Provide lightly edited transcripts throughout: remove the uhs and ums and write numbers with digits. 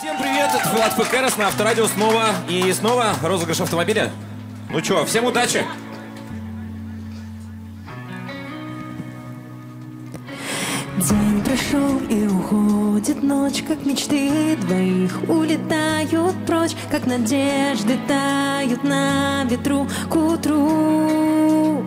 Всем привет, это Влад ФКРС на Авторадио снова и снова розыгрыш автомобиля. Ну чё, всем удачи! День прошел и уходит ночь, как мечты двоих улетают прочь, как надежды тают на ветру к утру.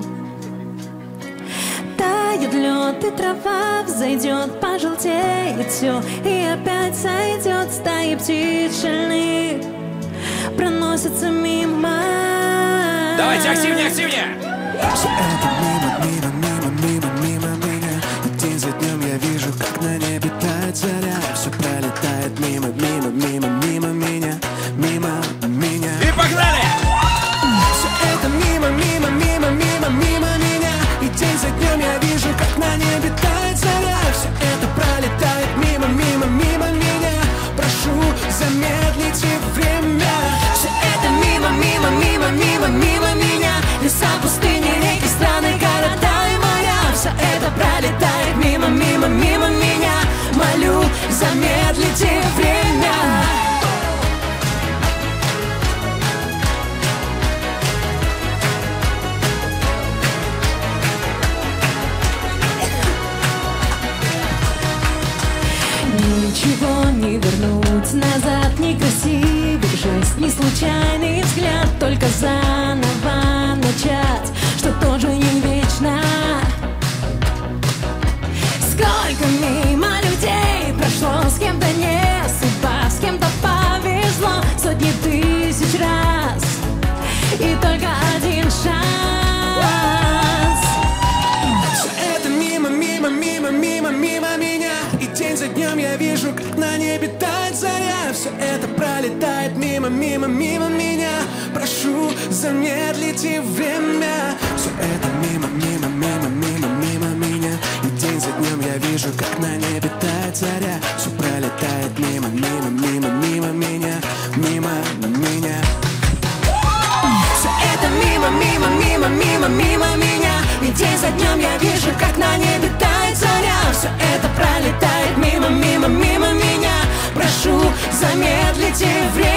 Тает лед и трава взойдет, пожелтеет все и опять сойдет. Стаи птиц шальных проносятся мимо. Давайте активнее, активнее! Все это мимо меня. И день за днем я вижу, как на небе тает заря. Все пролетает мимо меня. И погнали! Все это мимо меня. И день за днем я вижу, как на небе тает заря. Все это пролетает мимо меня. Прошу, замедлите время. Все это мимо меня. Леса, пустыни, реки, страны, города и моря. Все это пролетает мимо меня. Молю, замедлите время. Ничего не вернуть назад, ни красивый жест, ни случайный взгляд, только заново начать, что тоже не вечно. Сколько мимо людей прошло, с кем-то не судьба, с кем-то повезло сотни тысяч раз, и только один шанс. Все это мимо меня. И день за днем я вижу, как на небе тает заря. Все это пролетает мимо меня. Прошу, замедлите время. Все это мимо меня. И день за днем я вижу, как на небе тает заря. Все пролетает мимо меня. Все это мимо меня. И день за днем я вижу, как на небе тает заря. Все это пролетает мимо меня. Прошу, замедлите время.